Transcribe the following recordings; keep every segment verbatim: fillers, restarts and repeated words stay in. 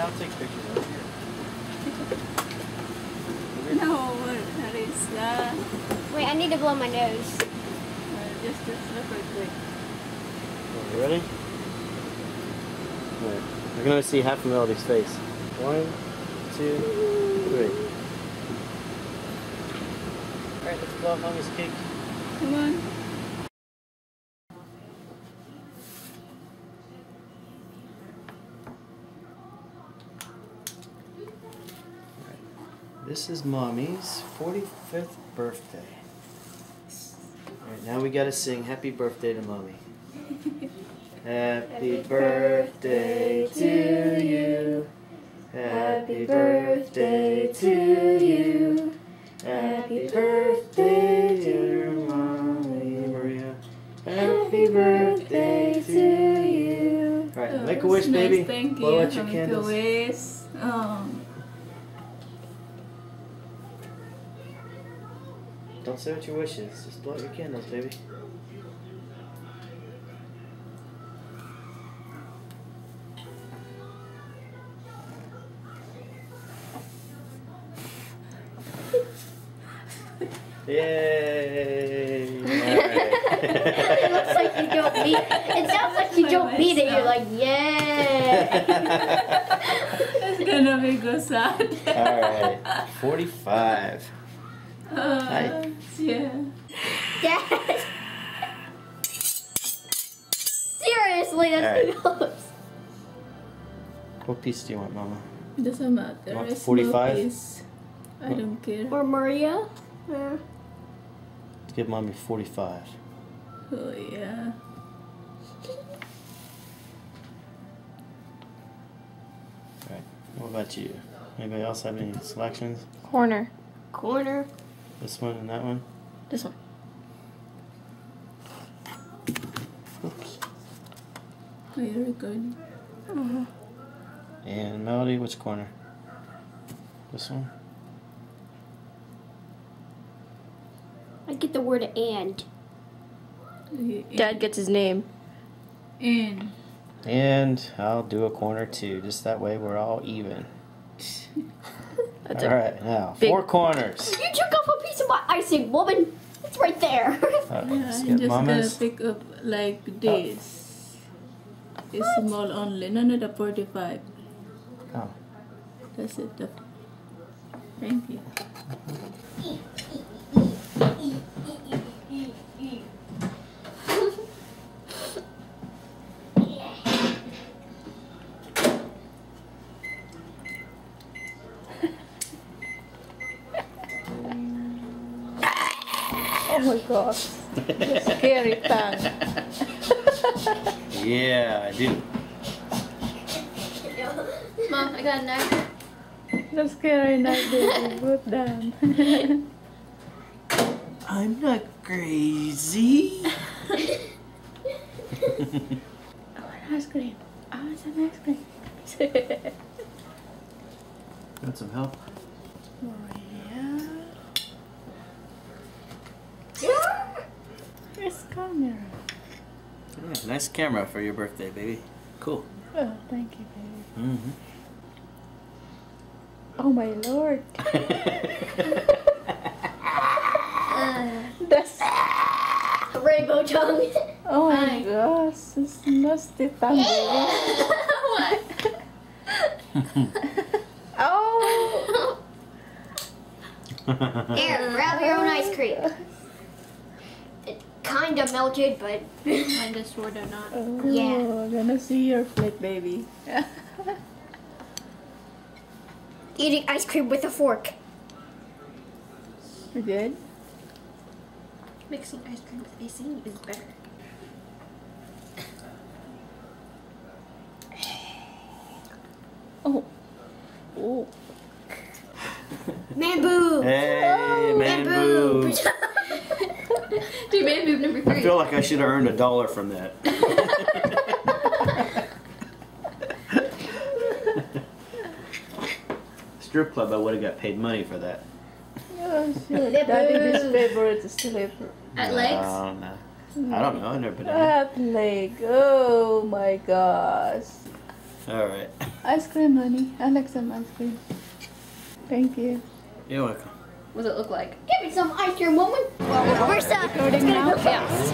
Yeah, I'll take pictures of it. No, what is that? Wait, I need to blow my nose. Uh, just just look real quick. You ready? Right. We're gonna see half of Melody's face. One, two, three. Alright, let's blow up Mommy's cake. Come on. This is Mommy's forty-fifth birthday. Alright, now we gotta sing Happy Birthday to Mommy. Happy birthday to you. Happy birthday to you. Happy birthday, dear Mommy Maria. Happy birthday to you. Alright, Oh, make a wish, nice. baby. Thank Blow you. out your Make candles. a wish. Oh. Don't say what your wish is. Just blow out your candles, baby. Yay! Alright. It looks like you don't mean it. It sounds like you don't mean it. You're like, yeah. It's gonna be go sad. Alright. forty-five. Uh, Hi. Yeah. Dad. Seriously, that's Alright. close. What piece do you want, Mama? Doesn't matter. You want It's forty-five? no piece. I don't care. Or Maria. Yeah. Let's give Mommy forty-five. Oh yeah. Alright. What about you? Anybody else have any selections? Corner. Corner. This one and that one? This one. Oops. Oh, you're good. Uh-huh. And Melody, which corner? This one? I get the word and. Dad gets his name. In. And I'll do a corner too. Just that way we're all even. That's Alright, now, big- four corners. You took off a piece of my icing, woman. It's right there. Uh, Yeah, let's I'm get just Mama's. gonna pick up like this. It's small only. No, no, the forty-five. Oh. That's it. The... Thank you. Oh my gosh. The scary tongue. Yeah, I do. Mom, I got a knife. The scary knife, baby. Put down. I'm not crazy. Oh, an ice cream. Oh, it's an ice cream. Want some help? Maria. It's camera. Yeah, nice camera for your birthday, baby. Cool. Oh, thank you, baby. Mm-hmm. Oh my lord. That's. Rainbow tongue. Oh my Hi. gosh. It's nasty tongue, baby. What? Oh. Here, grab your own ice cream. It kind of melted, but kind of sort of not. Oh, Yeah. Gonna see your plate, baby. Eating ice cream with a fork. You good? Mixing ice cream with icing is better. Oh. Oh. Man boob. Hey, man boobs. Do man boob number I three. feel like I should have earned a dollar from that. Strip club, I would have got paid money for that. Oh, sure. Daddy's favorite slipper. At legs? No, no. I don't know. I've never been there. That leg. Oh my gosh. Alright. Ice cream, honey. I like some ice cream. Thank you. You're welcome. What does it look like? Give me some ice cream, woman. Where's that? It's gonna go fast.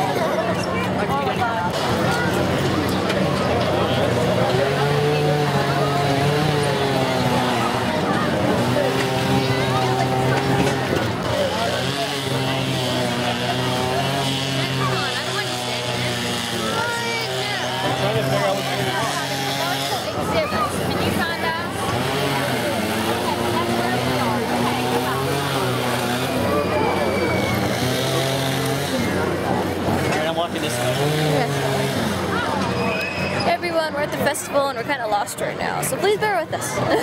Everyone, we're at the festival and we're kind of lost right now, so please bear with us. I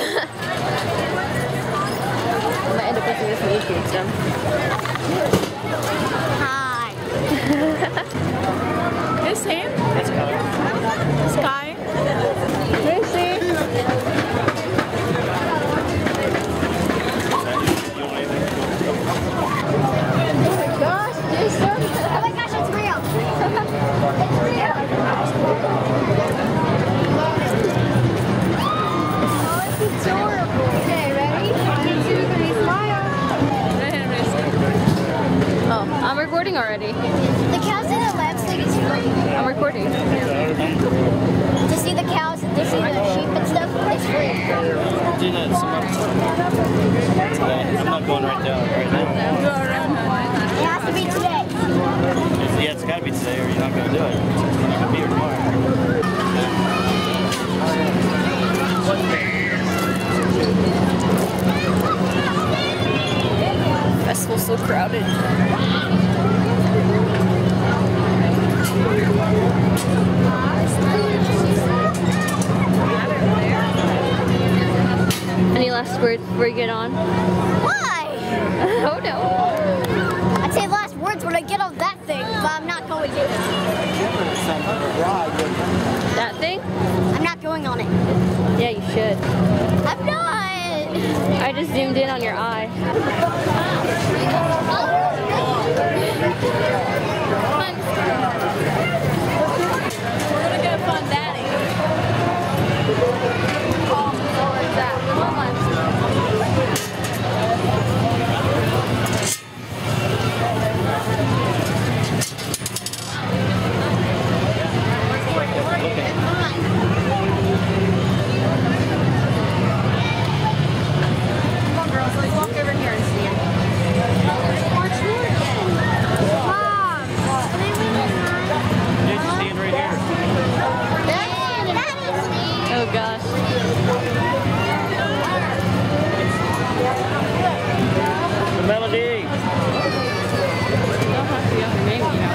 might end up using this on YouTube, so. Hi. Is him? That's color. Sky? Tracy? Gosh, Jason. Oh my gosh, it's real. It's real. Oh, it's adorable. Okay, ready? One, two, three, smile. Oh, I'm recording already. The cows in the left side is free. I'm recording. To see the cows and to see the sheep and stuff, it's free. Do that tomorrow. Today. I'm not going right down right now. It has to be today. It's, yeah, it's gotta be today or you're not gonna do it. It's gonna be here tomorrow. Festival's so crowded. Any last words before you get on? Why? Oh no. I'd say last words when I get on that thing, but I'm not going to. That thing? I'm not going on it. Yeah, you should. I'm not. I just zoomed in on your eye. We're gonna go fun daddy. Oh, where's that? Come on. Come on, girls, let's walk over here and see it. Yeah, just stand right here. Oh gosh. The melody. You don't have to yell her name, you know.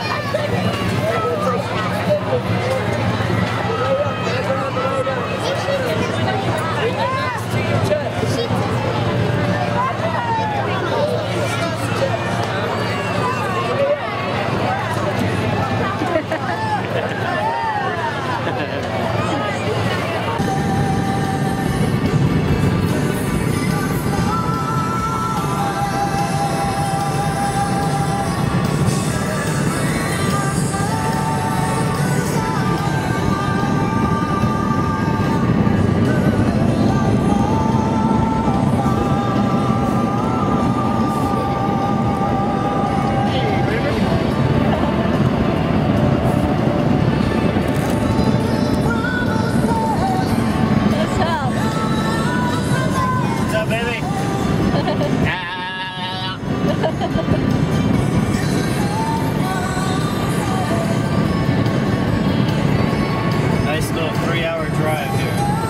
Nice little three-hour drive here.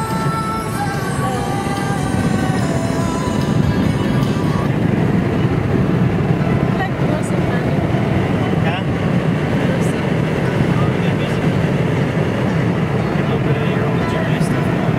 Huh? A little bit of your old journey stuff going on.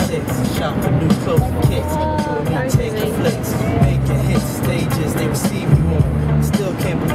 six. Shop for new clothing kits. Doing new taking flicks. Making hits, stages, they receive me more. Still can't